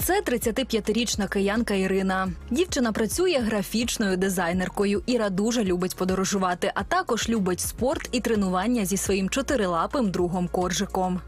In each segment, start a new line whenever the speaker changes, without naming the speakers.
Це 35-річна киянка Ірина. Дівчина працює графічною дизайнеркою. Іра дуже любить подорожувати, а також любить спорт і тренування зі своїм чотирилапим другом Коржиком.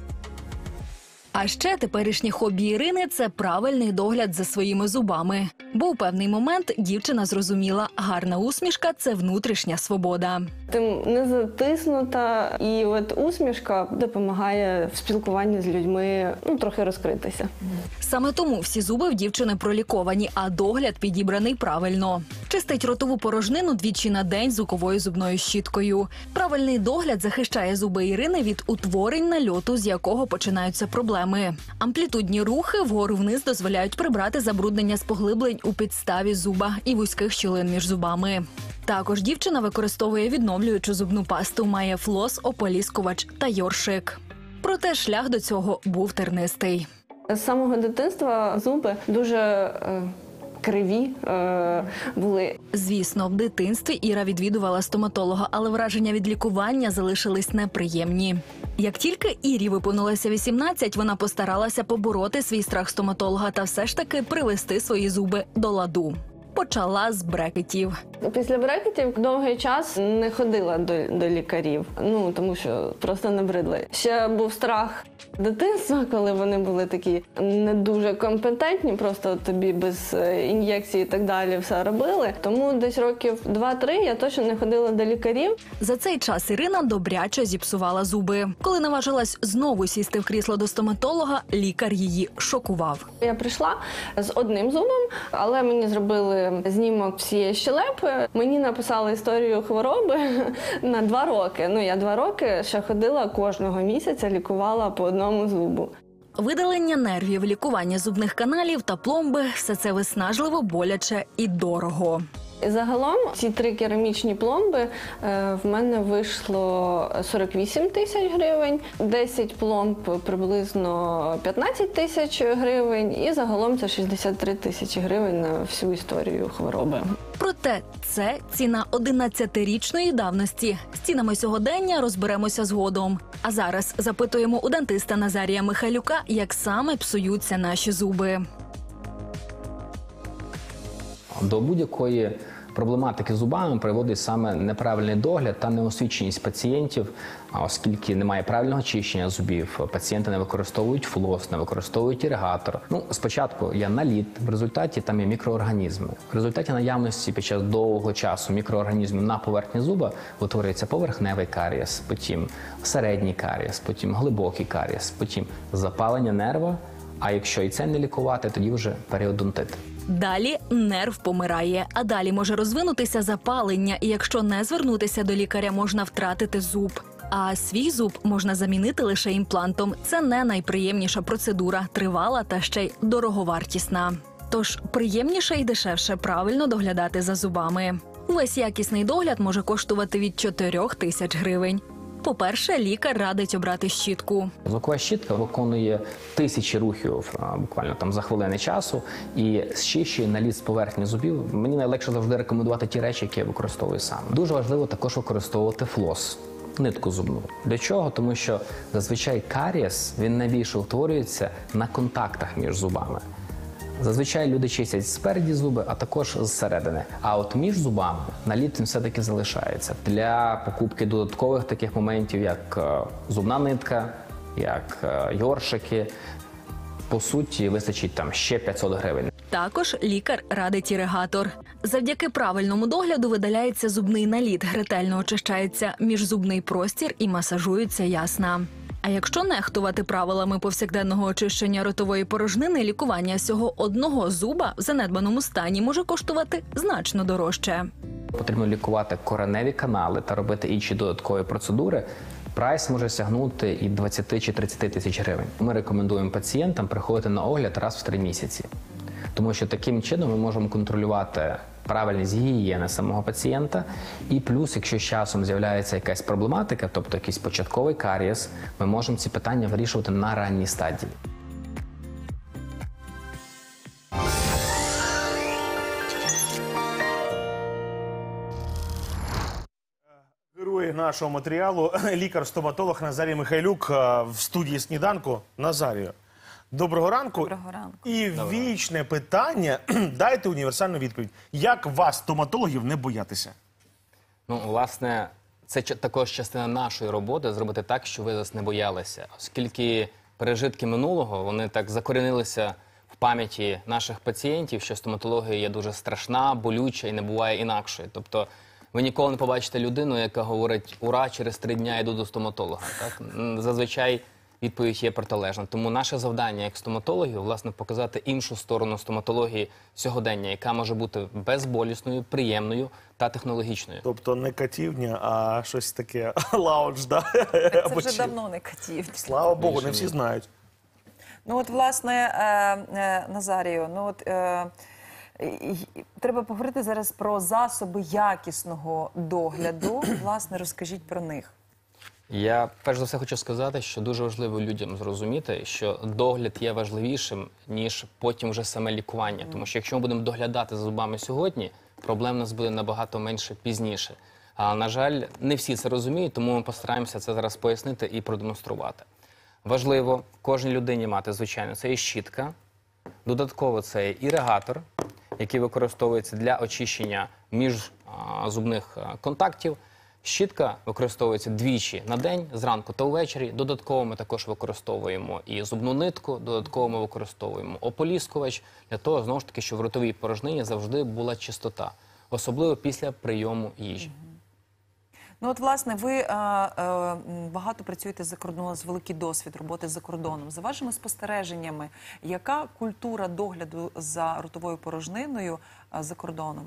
А ще теперішнє хобі Ірини – це правильний догляд за своїми зубами. Бо у певний момент дівчина зрозуміла, гарна усмішка – це внутрішня свобода.
Ти не затиснута, і от усмішка допомагає в спілкуванні з людьми трохи розкритися.
Саме тому всі зуби в дівчини проліковані, а догляд підібраний правильно. Чистить ротову порожнину двічі на день звуковою зубною щіткою. Правильний догляд захищає зуби Ірини від утворень нальоту, з якого починаються проблеми. Амплітудні рухи вгору-вниз дозволяють прибрати забруднення з поглиблень у підставі зуба і вузьких щілин між зубами. Також дівчина використовує відновлюючу зубну пасту, має флос, ополіскувач та йоршик. Проте шлях до цього був тернистий.
З самого дитинства зуби дуже криві були.
Звісно, в дитинстві Іра відвідувала стоматолога, але враження від лікування залишились неприємні. Як тільки Ірі виповнилося 18, вона постаралася побороти свій страх стоматолога та все ж таки привести свої зуби до ладу. Почала з брекетів.
Після брекетів довгий час не ходила до лікарів, тому що просто набридли. Ще був страх дитинства, коли вони були такі не дуже компетентні, просто тобі без ін'єкцій і так далі все робили. Тому десь років 2-3 я точно не ходила до лікарів.
За цей час Ірина добряче зіпсувала зуби. Коли наважилась знову сісти в крісло до стоматолога, лікар її шокував.
Я прийшла з одним зубом, але мені зробили знімок всієї щелепи. Мені написали історію хвороби на 2 роки. Я 2 роки ще ходила кожного місяця, лікувала по одному зубу.
Видалення нервів, лікування зубних каналів та пломби – все це виснажливо, боляче і дорого.
І загалом ці 3 керамічні пломби в мене вийшло 48 тисяч гривень, 10 пломб приблизно 15 тисяч гривень і загалом це 63 тисячі гривень на всю історію хвороби.
Проте це ціна 11-річної давності. З цінами сьогодення розберемося згодом. А зараз запитуємо у дантиста Назарія Михайлюка, як саме псуються наші зуби.
До будь-якої проблематики з зубами приводить саме неправильний догляд та неосвіченість пацієнтів, оскільки немає правильного чищення зубів, пацієнти не використовують флос, не використовують іригатор. Спочатку є наліт, в результаті там є мікроорганізми. В результаті наявності під час довгого часу мікроорганізмів на поверхні зуба утворюється поверхневий карієс, потім середній карієс, потім глибокий карієс, потім запалення нерва, а якщо і це не лікувати, тоді вже періодонтит.
Далі нерв помирає, а далі може розвинутися запалення, і якщо не звернутися до лікаря, можна втратити зуб. А свій зуб можна замінити лише імплантом. Це не найприємніша процедура, тривала та ще й дороговартісна. Тож приємніше і дешевше правильно доглядати за зубами. Весь якісний догляд може коштувати від 4 тисяч гривень. По-перше, лікар радить обрати щітку.
Звукова щітка виконує тисячі рухів буквально за хвилини часу і зчищує наліт з поверхні зубів. Мені найлегше завжди рекомендувати ті речі, які я використовую сам. Дуже важливо також використовувати флос, нитку зубну. Для чого? Тому що зазвичай карієс, він найбільше утворюється на контактах між зубами. Зазвичай люди чистять спереді зуби, а також зсередини. А от між зубами наліт він все-таки залишається. Для покупки додаткових таких моментів, як зубна нитка, як йоршики, по суті, вистачить ще 500 гривень.
Також лікар радить іригатор. Завдяки правильному догляду видаляється зубний наліт, ретельно очищається міжзубний простір і масажується ясна. А якщо нехтувати правилами повсякденного очищення ротової порожнини, лікування всього одного зуба в занедбаному стані може коштувати значно дорожче.
Потрібно лікувати кореневі канали та робити інші додаткові процедури. Прайс може сягнути і 20 чи 30 тисяч гривень. Ми рекомендуємо пацієнтам приходити на огляд раз в 3 місяці. Тому що таким чином ми можемо контролювати правильність гігієни самого пацієнта. І плюс, якщо з часом з'являється якась проблематика, тобто якийсь початковий карієс, ми можемо ці питання вирішувати на ранній стадії.
Герой нашого матеріалу – лікар-стоматолог Назарій Михайлюк в студії «Сніданку». Назарію, Доброго ранку.
Доброго ранку.
І вічне питання, дайте універсальну відповідь. Як вас, стоматологів, не боятися?
Ну, власне, це також частина нашої роботи – зробити так, щоб ви нас не боялися. Оскільки пережитки минулого, вони так закорінилися в пам'яті наших пацієнтів, що стоматологія є дуже страшна, болюча і не буває інакшої. Тобто ви ніколи не побачите людину, яка говорить «Ура, через 3 дня йду до стоматолога». Так? Зазвичай відповідь є протилежна. Тому наше завдання як стоматологів, власне, показати іншу сторону стоматології сьогодення, яка може бути безболісною, приємною та технологічною.
Тобто не катівня, а щось таке лаунж, да?
Це
Або
вже
чи-
давно не катів.
Слава Богу,
Більше
не всі
ні.
знають.
Ну от, власне, Назарію, треба поговорити зараз про засоби якісного догляду. Власне, розкажіть про них.
Я перш за все хочу сказати, що дуже важливо людям зрозуміти, що догляд є важливішим, ніж потім вже саме лікування. Тому що якщо ми будемо доглядати за зубами сьогодні, проблем у нас буде набагато менше пізніше. А, на жаль, не всі це розуміють, тому ми постараємося це зараз пояснити і продемонструвати. Важливо кожній людині мати, звичайно, це і щітка, додатково це і іригатор, який використовується для очищення міжзубних контактів. Щітка використовується двічі на день, зранку та ввечері. Додатково ми також використовуємо і зубну нитку, додатково ми використовуємо ополіскувач для того, знову ж таки, щоб в ротовій порожнині завжди була чистота, особливо після прийому їжі.
Ну от, власне, ви багато працюєте за кордоном, у вас великий досвід роботи за кордоном. За вашими спостереженнями, яка культура догляду за ротовою порожниною за кордоном?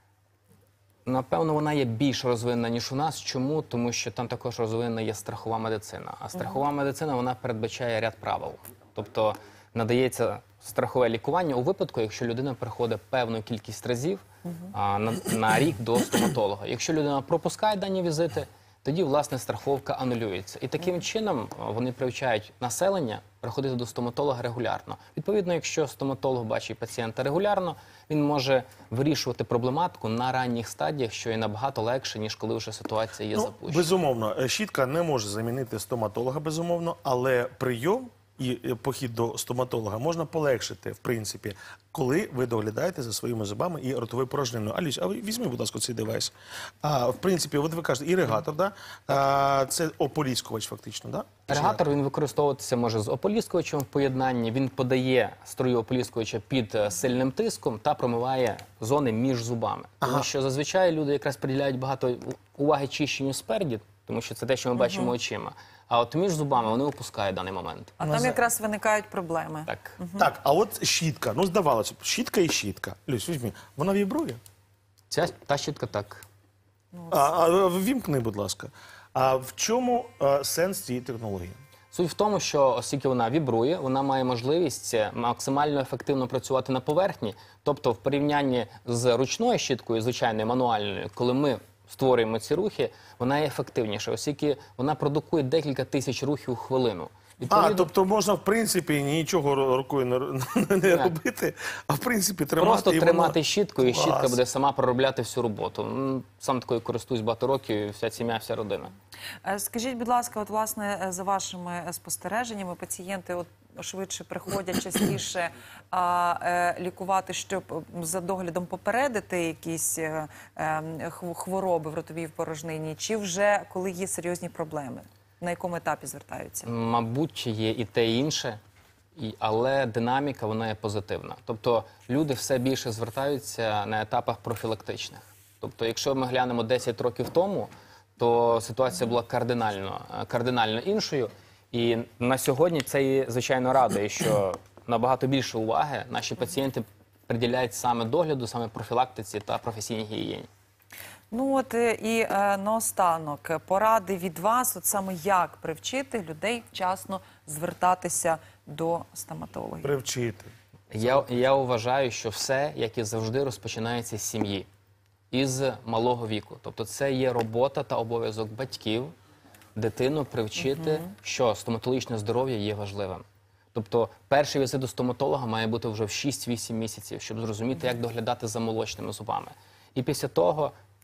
Напевно, вона є більш розвинена, ніж у нас. Чому? Тому що там також розвинена є страхова медицина. А страхова медицина, вона передбачає ряд правил. Тобто надається страхове лікування у випадку, якщо людина приходить певну кількість разів на рік до стоматолога. Якщо людина пропускає дані візити, тоді, власне, страховка анулюється. І таким чином вони привчають населення приходити до стоматолога регулярно. Відповідно, якщо стоматолог бачить пацієнта регулярно, він може вирішувати проблематику на ранніх стадіях, що є набагато легше, ніж коли вже ситуація є запущена.
Безумовно, щітка не може замінити стоматолога, безумовно, але прийом і похід до стоматолога можна полегшити, в принципі, коли ви доглядаєте за своїми зубами і ротовою порожниною. Аліс, а ви візьми, будь ласка, цей девайс. В принципі, от ви кажете, іригатор, да? Це ополіскувач фактично, да?
Іригатор, він використовуватися може з ополіскувачем в поєднанні. Він подає струю ополіскувача під сильним тиском та промиває зони між зубами. Тому що зазвичай люди якраз приділяють багато уваги чищенню спереді, тому що це те, що ми бачимо очима. А от між зубами вони опускають даний момент.
А там якраз виникають проблеми.
Так.
Так, а от щітка, ну здавалося б, щітка і щітка. Люсь, візьми, вона вібрує?
Та щітка так.
Вімкни, будь ласка. А в чому сенс цієї технології?
Суть в тому, що оскільки вона вібрує, вона має можливість максимально ефективно працювати на поверхні. Тобто в порівнянні з ручною щіткою, звичайною мануальною, коли ми створюємо ці рухи, вона є ефективніша, оскільки вона продукує декілька тисяч рухів у хвилину.
Тобто можна, в принципі, нічого рукою не робити, а в принципі тримати.
Просто
і
тримати
воно...
щітку, і щітка
Клас.
буде сама проробляти всю роботу. Сам такою користуюсь багато років, і вся сім'я, вся родина.
Скажіть, будь ласка, от, власне, за вашими спостереженнями, пацієнти швидше приходять частіше лікувати, щоб за доглядом попередити якісь хвороби в ротовій порожнині, чи вже коли є серйозні проблеми? На якому етапі звертаються?
Мабуть, є і те, і інше, але динаміка, вона є позитивна. Тобто люди все більше звертаються на етапах профілактичних. Тобто, якщо ми глянемо 10 років тому, то ситуація була кардинально іншою. І на сьогодні це, і, звичайно, радує, що набагато більше уваги наші пацієнти приділяють саме догляду, саме профілактиці та професійній гігієні.
Ну от і наостанок, поради від вас, от саме як привчити людей вчасно звертатися до стоматологів?
Привчити.
Я вважаю, що все, як і завжди, розпочинається з сім'ї, із малого віку. Тобто це є робота та обов'язок батьків дитину привчити, що стоматологічне здоров'я є важливим. Тобто перший візит до стоматолога має бути вже в 6-8 місяців, щоб зрозуміти, як доглядати за молочними зубами. І після того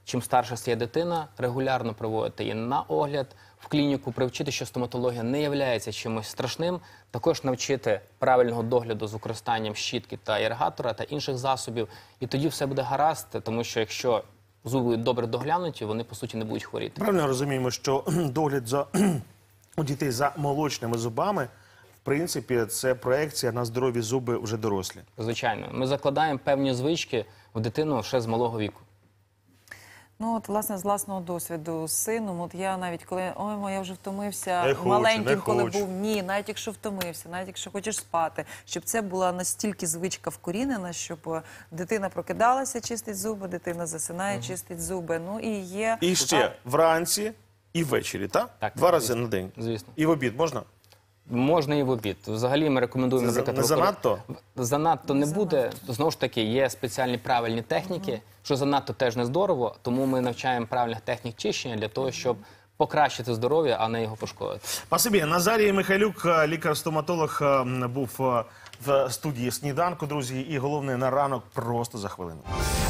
чим старша стає дитина, регулярно проводити її на огляд в клініку, привчити, що стоматологія не є чимось страшним, також навчити правильного догляду з використанням щітки та іригатора та інших засобів, і тоді все буде гаразд, тому що якщо зуби будуть добре доглянуті, вони, по суті, не будуть хворіти.
Правильно розуміємо, що догляд у дітей за молочними зубами, в принципі, це проекція на здорові зуби вже дорослі.
Звичайно. Ми закладаємо певні звички в дитину ще з малого віку.
Ну, от, власне, з власного досвіду з сином, от я навіть коли, ой, я вже втомився,
Не хочу,
маленьким,
не
коли
хочу.
був, ні, навіть якщо втомився, навіть якщо хочеш спати, щоб це була настільки звичка вкорінена, щоб дитина прокидалася, чистить зуби, дитина засинає, чистить зуби, ну і є...
І ще вранці і ввечері, так?
Так,
Два рази
звісно.
на день.
Звісно.
І в обід можна?
Можна і в обід. Взагалі ми рекомендуємо,
Це
наприклад,
не занадто?
Занадто не буде. Знову ж таки, є спеціальні правильні техніки, що занадто теж не здорово, тому ми навчаємо правильних технік чищення для того, щоб покращити здоров'я, а не його пошкодити.
Спасибі. Назарій Михайлюк, лікар-стоматолог, був в студії «Сніданку», друзі. І головне, на ранок просто за хвилину.